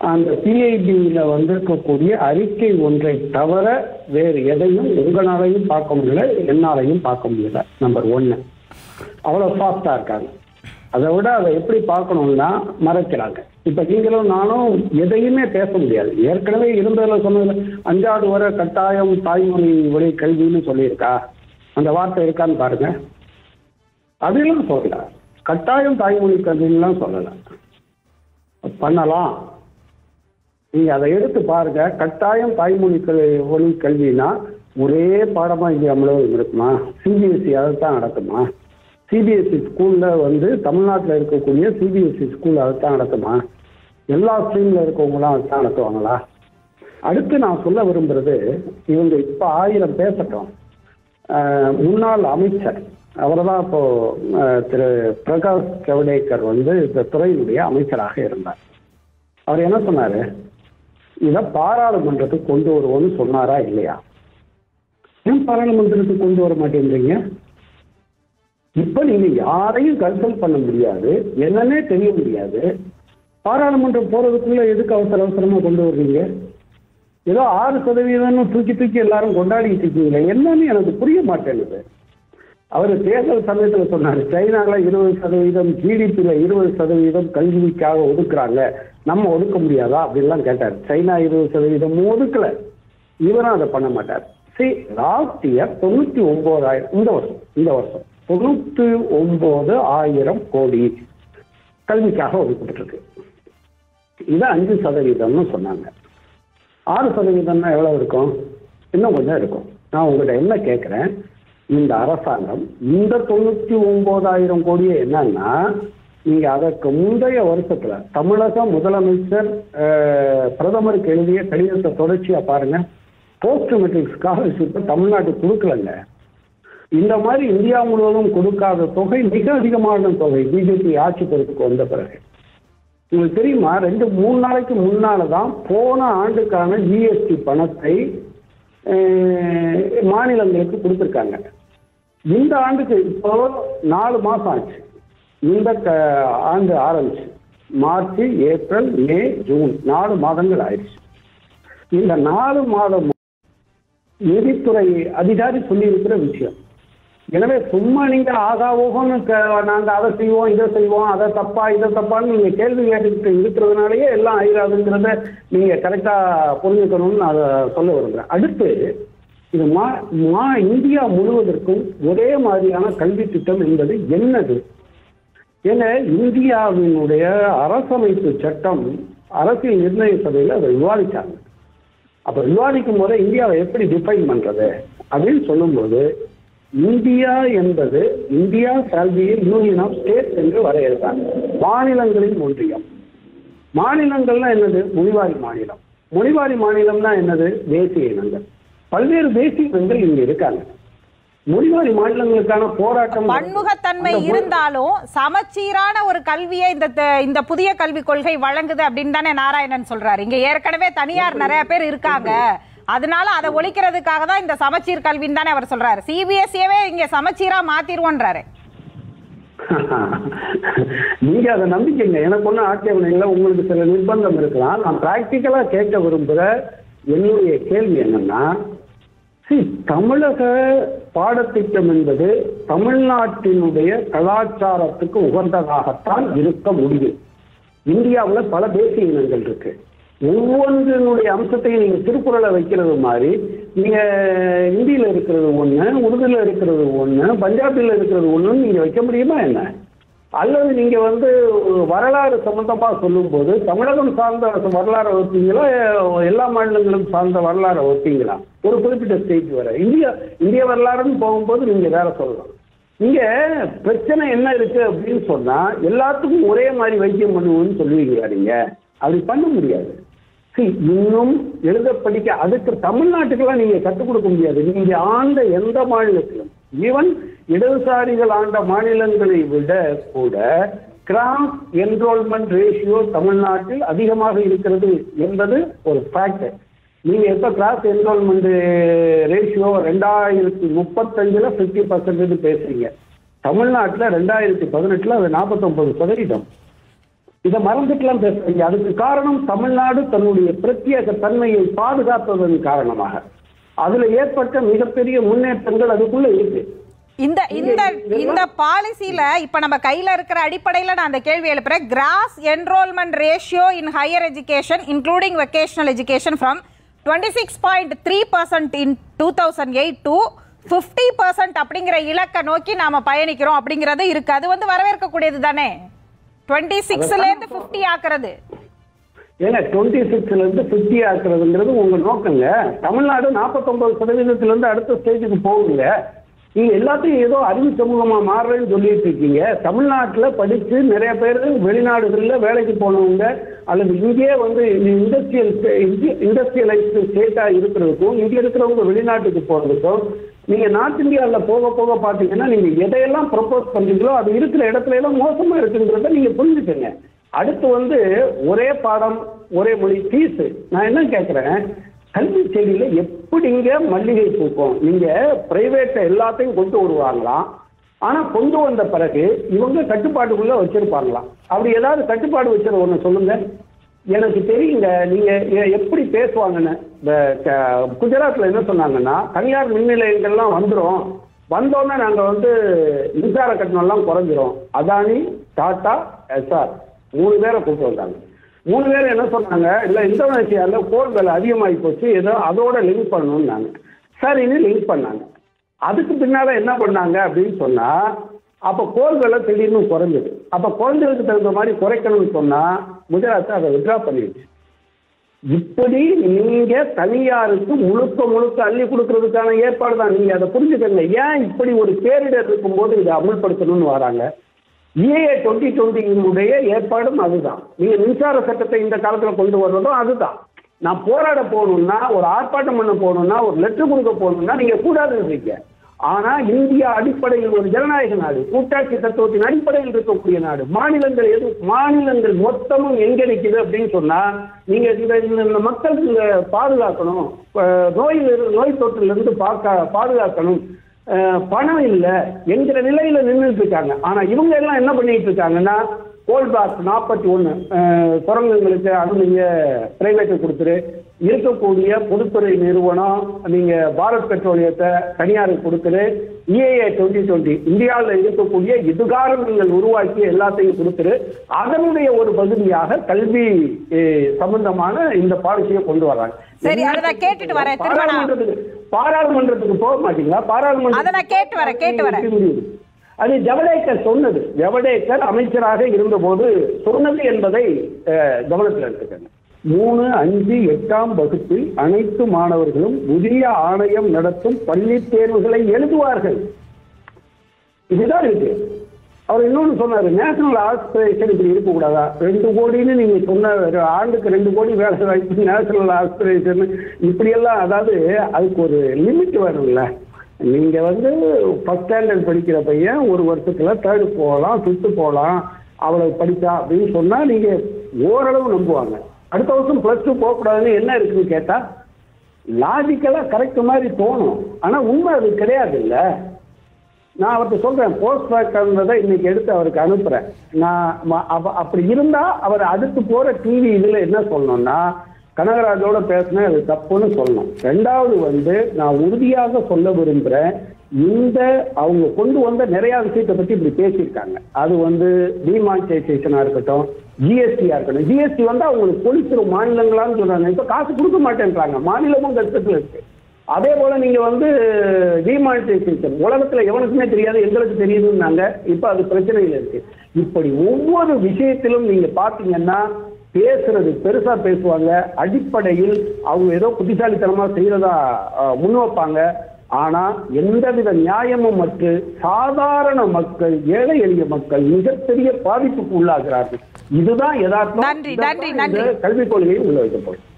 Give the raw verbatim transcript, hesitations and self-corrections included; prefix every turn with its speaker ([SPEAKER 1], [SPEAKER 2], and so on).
[SPEAKER 1] அந்த சிஐடியில வந்திருக்கக்கூடிய அறிக்கை ஒன்றை தவிர வேறு எதையும் உங்களாலையும் பார்க்க முடியல, என்னாலையும் பார்க்க முடியல. நம்பர் ஒன்னு, அவ்வளவு ஃபாஸ்டா இருக்காங்க. அதை விட அதை எப்படி பார்க்கணும்னா மறைக்கிறாங்க. இப்ப நீங்களும் நானும் எதையுமே பேச முடியாது. ஏற்கனவே இருந்ததுல சொன்னதுல அஞ்சாவது வரை கட்டாயம் தாய்மொழி வழி கல்வின்னு சொல்லியிருக்கா, அந்த வார்த்தை இருக்கான்னு பாருங்க. அதெல்லாம் சொல்லல, கட்டாயம் தாய்மொழி கல்வின்னுலாம் சொல்லல. பண்ணலாம், நீங்க அதை எடுத்து பாருங்க. கட்டாயம் தாய்மொழி வழி கல்வினா ஒரே பாடமா இந்தியா முழுவதும் இருக்குமா? சிபிஎஸ்சி அதைத்தான் நடக்குமா? சிபிஎஸ்சி ஸ்கூல்ல வந்து தமிழ்நாட்டில் இருக்கக்கூடிய சிபிஎஸ்சி ஸ்கூல் அதைத்தான் நடக்குமா? எல்லா ஸ்ட்ரீம்ல இருக்கவங்களாம் அதைத்தான் நடத்துவாங்களா? அடுத்து நான் சொல்ல விரும்புறது, இவங்க இப்ப ஆயிரம் பேசட்டும். முன்னாள் அமைச்சர் அவர் தான் இப்போ திரு பிரகாஷ் ஜவடேகர் வந்து இந்த துறையினுடைய அமைச்சராக இருந்தார். அவர் என்ன சொன்னாரு, இதை பாராளுமன்றத்துக்கு கொண்டு வருவோம்னு சொன்னாரா இல்லையா? ஏன் பாராளுமன்றத்துக்கு கொண்டு வர மாட்டேங்கிறீங்க? இப்ப நீங்க யாரையும் கன்சல்ட் பண்ண முடியாது, என்னன்னே தெரிய முடியாது. பாராளுமன்றம் போறதுக்குள்ள எதுக்கு அவசர அவசரமா கொண்டு வர்றீங்க? ஏதோ ஆறு சதவீதம் தூக்கி தூக்கி எல்லாரும் கொண்டாடிட்டு இருக்கீங்களே, என்னன்னு எனக்கு புரிய மாட்டேங்குது. அவர் தேர்தல் சமயத்தில் சொன்னார், சைனால இருபது சதவீதம் ஜிடிபியில இருபது சதவீதம் கல்விக்காக ஒதுக்குறாங்க, நம்ம ஒதுக்க முடியாதா அப்படின்லாம் கேட்டார். சைனா இருபது சதவீதம் ஒதுக்கல, இவரும் அதை பண்ண மாட்டார். சரி, லாஸ்ட் இயர் தொண்ணூத்தி ஒன்பதாயிரம் இந்த வருஷம் இந்த வருஷம் தொண்ணூத்தி ஒன்பது ஆயிரம் கோடி கல்விக்காக ஒதுக்கப்பட்டிருக்கு. இது அஞ்சு சதவீதம்னு சொன்னாங்க. ஆறு சதவீதம்னா எவ்வளவு இருக்கும்? இன்னும் கொஞ்சம் இருக்கும். நான் உங்கள்கிட்ட என்ன கேட்கிறேன், இந்த அரசாங்கம் இந்த தொண்ணூத்தி ஒன்பதாயிரம் கோடியே என்னன்னா, நீங்க அதற்கு முந்தைய வருஷத்துல தமிழக முதலமைச்சர் பிரதமருக்கு எழுதிய கடிதத்தை தொடர்ச்சியா பாருங்க. போஸ்ட் மெட்ரிக் ஸ்காலர்ஷிப் தமிழ்நாட்டுக்கு கொடுக்கலங்க. இந்த மாதிரி இந்தியா முழுவதும் கொடுக்காத தொகை மிக அதிகமான தொகை பிஜேபி ஆட்சி பொறுப்புக்கு வந்த பிறகு. உங்களுக்கு தெரியுமா, ரெண்டு மூணு நாளைக்கு முன்னாலதான் போன ஆண்டுக்கான ஜிஎஸ்டி பணத்தை மாநிலங்களுக்கு கொடுத்துருக்காங்க. இந்த ஆண்டுக்கு இப்போ நாலு மாசம் ஆச்சு. இந்த ஆண்டு ஆரம்பிச்சு மார்ச், ஏப்ரல், மே, ஜூன் நாலு மாதங்கள் ஆயிடுச்சு. இந்த நாலு மாதம் நிதித்துறை அதிகாரி சொல்லி இருக்கிற விஷயம். எனவே சும்மா நீங்க ஆகாவோகம்னு நாங்க அதை செய்வோம் இதை செய்வோம் அதை தப்பா இதை தப்பான்னு நீங்க கேள்வி கேட்டுக்கிட்டு இருக்கிறதுனாலயே எல்லாம் ஆயிராதுங்கிறத நீங்க கரெக்டா புரிஞ்சுக்கணும்னு நான் அதை சொல்ல விரும்புறேன். அடுத்து, இது மா மா இந்தியா முழுவதற்கும் ஒரே மாதிரியான கல்வி திட்டம் என்பது என்னது? ஏன்னா இந்தியாவினுடைய அரசமைப்பு சட்டம் அரசியல் நிர்ணய சபையில் அதை விவாதிச்சாங்க. அப்ப விவாதிக்கும் போது இந்தியாவை எப்படி டிஃபைன் பண்றது அப்படின்னு சொல்லும்போது, இந்தியா என்பது India shall be union of states என்று வரையறுத்தாங்க. மாநிலங்களின் ஒன்றியம். மாநிலங்கள்னா என்னது? மொழிவாரி மாநிலம். மொழிவாரி மாநிலம்னா என்னது? தேசிய இனங்கள். பல்வேறு தேசிய இனங்கள் இங்க இருக்காங்க. மொழிவாரி மாநிலங்களுக்கான போராட்டம்
[SPEAKER 2] பன்முகத்தன்மை இருந்தாலும் சமச்சீரான ஒரு கல்வியை இந்த இந்த புதிய கல்விக் கொள்கை வழங்குது அப்படின்னு தானே நாராயணன் சொல்றாரு. இங்க ஏற்கனவே தனியார் நிறைய பேர் இருக்காங்க, அதனால அதை ஒழிக்கிறதுக்காக தான் இந்த சமச்சீர் கல்வின்னு தானே அவர் சொல்றாரு. சிபிஎஸ்சியவே இங்க சமச்சீரா மாத்திருவோன்றாரு.
[SPEAKER 1] நீங்க அதை நம்பிக்கைங்க, எனக்கு ஒன்றும் ஆட்சேபனை இல்லை. உங்களுக்கு சில நிர்பந்தம் இருக்கலாம். நான் பிராக்டிக்கலா கேட்க விரும்புகிற என்னுடைய கேள்வி என்னன்னா, தமிழக பாடத்திட்டம் என்பது தமிழ்நாட்டினுடைய கலாச்சாரத்துக்கு உகந்ததாகத்தான் இருக்க முடியும். இந்தியாவில் பல தேசிய இனங்கள் இருக்கு. ஒவ்வொன்றினுடைய அம்சத்தையும் நீங்க திருக்குறளை வைக்கிறது மாதிரி நீங்க ஹிந்தியில இருக்கிறது ஒண்ணு, உருதுல இருக்கிறது ஒண்ணு, பஞ்சாபில இருக்கிறது ஒண்ணுன்னு நீங்க வைக்க முடியுமா என்ன? அல்லது நீங்க வந்து வரலாறு சம்பந்தமா சொல்லும் போது தமிழகம் சார்ந்த வரலாறை வைப்பீங்களா, எல்லா மாநிலங்களும் சார்ந்த வரலாறை வைப்பீங்களா? ஒரு குறிப்பிட்ட ஸ்டேஜ் வர இந்தியா இந்திய வரலாறுன்னு போகும்போது நீங்க வேற சொல்லலாம். இங்க பிரச்சனை என்ன இருக்கு அப்படின்னு சொன்னா, எல்லாத்துக்கும் ஒரே மாதிரி வைத்தியம் பண்ணுவோம்னு சொல்லுவீங்களா? நீங்க அப்படி பண்ண முடியாது. இன்னும் எழுத படிக்க அதுக்கு தமிழ்நாட்டுக்கெல்லாம் நீங்க கற்றுக் கொடுக்க முடியாது. நீங்க ஆண்ட எந்த மாநிலத்திலும், ஈவன் இடதுசாரிகள் ஆண்ட மாநிலங்களை விட கூட கிராஸ் என்ரோல்மெண்ட் ரேஷியோ தமிழ்நாட்டில் அதிகமாக இருக்கிறது என்பது ஒரு ஃபேக்ட். நீங்க எப்ப கிராஸ் என்ரோல்மெண்ட் ரேஷியோ ரெண்டாயிரத்தி முப்பத்தஞ்சுல பிப்டி பர்சன்ட் பேசுறீங்க. தமிழ்நாட்டில் ரெண்டாயிரத்தி பதினெட்டுல அது நாற்பத்தி ஒன்பது சதவீதம். இதை மறந்துட்டுலாம் பேசுறீங்க. அதுக்கு காரணம் தமிழ்நாடு தன்னுடைய பிரத்யேக தன்மையை பாதுகாப்பதன் காரணமாக அதுல ஏற்பட்ட மிகப்பெரிய முன்னேற்றங்கள் அதுக்குள்ள இருக்கு.
[SPEAKER 2] இந்த இந்த இந்த பாலிசில இப்ப நம்ம கையில இருக்கிற அடிப்படையில நான் அந்த கேள்வி எழுப்புறேன். Gross enrolment ratio in higher education including vocational education from twenty six point three percent in two thousand eight to fifty percent அப்படிங்கிற இலக்கை நோக்கி நாம பயணிக்கிறோம் அப்படிங்கிறது இருக்கு. அது வந்து வரவேற்கக்கூடியது தானே? டுவெண்ட்டி சிக்ஸ்ல இருந்து பிப்டி ஆக்குறது
[SPEAKER 1] ஏன்னா டுவெண்ட்டி சிக்ஸ்ல இருந்து பிப்டி ஆக்குறதுங்கிறது உங்க நோக்கங்க. தமிழ்நாடு நாற்பத்தொன்பது சதவீதத்துல இருந்து அடுத்த ஸ்டேஜுக்கு போகுங்க. நீங்க எல்லாத்தையும் ஏதோ அறிவு சமூகமா மாறுறேன்னு சொல்லிட்டு இருக்கீங்க. தமிழ்நாட்டுல படிச்சு நிறைய பேர் வெளிநாடுகள்ல வேலைக்கு போனவங்க அல்லது இங்கேயே வந்து இண்டஸ்ட்ரியல் இண்டஸ்ட்ரியலைஸ்டு ஸ்டேட்டா இருக்கிறதுக்கும் இங்க இருக்கிறவங்க வெளிநாட்டுக்கு போறதுக்கும் நீங்க நார்த் இந்தியாவில் போக போக பாத்தீங்கன்னா நீங்க எதையெல்லாம் ப்ரொபோஸ் பண்றீங்களோ அது இருக்கிற இடத்துல எல்லாம் மோசமா இருக்குங்கிறத நீங்க புரிஞ்சுக்கங்க. அடுத்து வந்து ஒரே பாடம் ஒரே மொழி ஃபீஸ். நான் என்ன கேட்கிறேன், கல்வி செய்தியில எப்படிங்க மல்லிகை பூக்கும்? நீங்க பிரைவேட் எல்லாத்தையும் கொண்டு வருவாங்களாம், ஆனா கொண்டு வந்த பிறகு இவங்க கட்டுப்பாட்டுக்குள்ள வச்சிருப்பாங்களாம். அப்படி ஏதாவது கட்டுப்பாடு வச்சது ஒண்ணு சொல்லுங்க. எனக்கு தெரியுங்க நீங்க எப்படி பேசுவாங்கன்னு. குஜராத்ல என்ன சொன்னாங்கன்னா, தனியார் மின் நிலையங்கள்லாம் வந்துடும், வந்தோன்னா நாங்க வந்து மின்சார கட்டணம் எல்லாம் குறைஞ்சிரும். அதானி, டாடா, எஸ்ஆர் மூணு பேரை கூப்பிட்டு வந்தாங்க. மூணு பேர் என்ன சொன்னாங்க, இல்லை இந்தோனேஷியாவில் கோல் விலை அதிகமாகி போச்சு, ஏதோ அதோட லிங்க் பண்ணணும்னாங்க. சரின்னு லிங்க் பண்ணாங்க. அதுக்கு பின்னால என்ன பண்ணாங்க அப்படின்னு சொன்னா, அப்போ கோல் விலை திடீர்னு குறைஞ்சது. அப்போ குறைஞ்சதுக்கு தகுந்த மாதிரி குறைக்கணும்னு சொன்னா குஜராத் அதை வித்ரா பண்ணிடுச்சு. இப்படி நீங்க தனியாருக்கு முழுக்க முழுக்க அள்ளி கொடுக்கறதுக்கான ஏற்பாடு தான். நீங்க அதை புரிஞ்சுக்கங்க. ஏன் இப்படி ஒரு பேரிடர் இருக்கும்போது இதை அமல்படுத்தணும்னு வராங்க. இஏஏ டுவெண்ட்டி டுவெண்ட்டியினுடைய ஏற்பாடும் அதுதான். நீங்க மின்சார சட்டத்தை இந்த காலத்தில் கொண்டு வர்றதும் அதுதான். நான் போராட போகணும்னா, ஒரு ஆர்ப்பாட்டம் பண்ண போகணும்னா, ஒரு லெட்டர் கொடுக்க போகணும்னா நீங்க கூடாதுன்னு இருக்கீங்க. ஆனா இந்தியா அடிப்படையில் ஒரு ஜனநாயக நாடு, கூட்டாட்சி தத்துவத்தின் அடிப்படையில் இருக்கக்கூடிய நாடு. மாநிலங்கள் எது மாநிலங்கள் மொத்தமும் எங்க நிற்குது அப்படின்னு சொன்னா, நீங்க இந்த மக்களுக்கு பாதுகாக்கணும், நோய் நோய் தொற்றிலிருந்து இருந்து பார்க்க பாதுகாக்கணும், பணம் இல்லை என்கிற நிலையில நின்றுட்டு இருக்காங்க. ஆனா இவங்க எல்லாம் என்ன பண்ணிட்டு இருக்காங்கன்னா, கோல்பாக் நாற்பத்தி ஒன்று சுரங்கங்களுக்கு அது நீங்க பிரைவேட்டு கொடுத்துரு, இருக்கக்கூடிய பொதுத்துறை நிறுவனம் நீங்க பாரத் பெட்ரோலியத்தை தனியாருக்கு கொடுத்துரு, இஏஏ டுவெண்ட்டி டுவெண்ட்டி இந்தியாவில் இருக்கக்கூடிய எதிர்காலம் நீங்கள் உருவாக்கி எல்லாத்தையும் கொடுத்துரு, அதனுடைய ஒரு பகுதியாக கல்வி சம்பந்தமான இந்த பாலிசியை கொண்டு வர்றாங்க.
[SPEAKER 2] சரி, அதை நான் கேட்டுட்டு வரேன்.
[SPEAKER 1] பாராளுமன்றத்துக்கு போக மாட்டீங்களா? பாராளுமன்றம் அது ஜவடேக்கர் சொன்னது. ஜவடேக்கர் அமைச்சராக இருந்த போது சொன்னது என்பதை கவனத்தில் எடுத்துக்கங்க. மூணு அஞ்சு எட்டாம் வகுப்பில் அனைத்து மாணவர்களும் புதிய ஆணையம் நடத்தும் பள்ளி தேர்வுகளை எழுதுவார்கள். இதுதான் இருக்கு. அவர் இன்னொன்று சொன்னாரு, நேஷனல் ஆஸ்பிரேஷன் இப்படி இருக்கக்கூடாதா? ரெண்டு கோடின்னு நீங்க சொன்ன ஆண்டுக்கு ரெண்டு கோடி வேலை வாய்ப்பு, நேஷனல் ஆஸ்பிரேஷன் இப்படியெல்லாம், அதாவது அதுக்கு ஒரு லிமிட் வேணும்ல. நீங்க வந்து ஃபர்ஸ்ட் ஸ்டாண்டர்ட் படிக்கிற பையன் ஒரு வருஷத்துல தேர்டு போகலாம், ஃபிஃப்த்து போகலாம், அவ்வளவு படித்தா அப்படின்னு சொன்னா நீங்க ஓரளவு நம்புவாங்க. அடுத்த வருஷம் பிளஸ் டூ போகக்கூடாதுன்னு என்ன இருக்குன்னு கேட்டா லாஜிக்கலா கரெக்ட் மாதிரி தோணும். ஆனா உண்மை அது கிடையாது இல்ல. நான் அவர்கிட்ட சொல்றேன், போஸ்ட் பேக்ன்றதை இன்னைக்கு எடுத்து அவருக்கு அனுப்புறேன். நான் அப்படி இருந்தா அவர் அடுத்து போற டிவி இதுல என்ன சொல்லணும்னா, கனகராஜோட பேசினேன் அது தப்புன்னு சொல்லணும். ரெண்டாவது வந்து நான் உறுதியாக சொல்ல விரும்புகிறேன், இந்த அவங்க கொண்டு வந்த நிறைய விஷயத்தை பற்றி இப்படி பேசியிருக்காங்க. அது வந்து டிமானிட்டைசேஷனாக இருக்கட்டும், ஜிஎஸ்டியாக இருக்கட்டும். ஜிஎஸ்டி வந்து அவங்களுக்கு பொலிச்சிரும் மாநிலங்களான்னு சொல்கிறாங்க. இப்போ காசு கொடுக்க மாட்டேன்றாங்க, மாநிலமும் கஷ்டத்தில் இருக்கு. அதே போல நீங்க வந்து டிமானிட்டைசேஷன் உலகத்துல எவனுக்குமே தெரியாது, எங்களுக்கு தெரியுதுன்னாங்க. இப்போ அது பிரச்சனையில் இருக்கு. இப்படி ஒவ்வொரு விஷயத்திலும் நீங்க பாத்தீங்கன்னா பேசுறது பெருசா பேசுவாங்க, அடிப்படையில் அவங்க ஏதோ புத்திசாலித்தனமா செய்யறதா முன் வைப்பாங்க. ஆனா எந்தவித நியாயமும் மற்ற சாதாரண மக்கள், ஏழை எளிய மக்கள் மிகப்பெரிய பாதிப்புக்கு உள்ளாகிறார்கள். இதுதான் யதார்த்தம்.
[SPEAKER 2] நன்றி நன்றி நன்றி.
[SPEAKER 1] கல்விக் கொள்கையை உள்ள வைக்கப்படும்.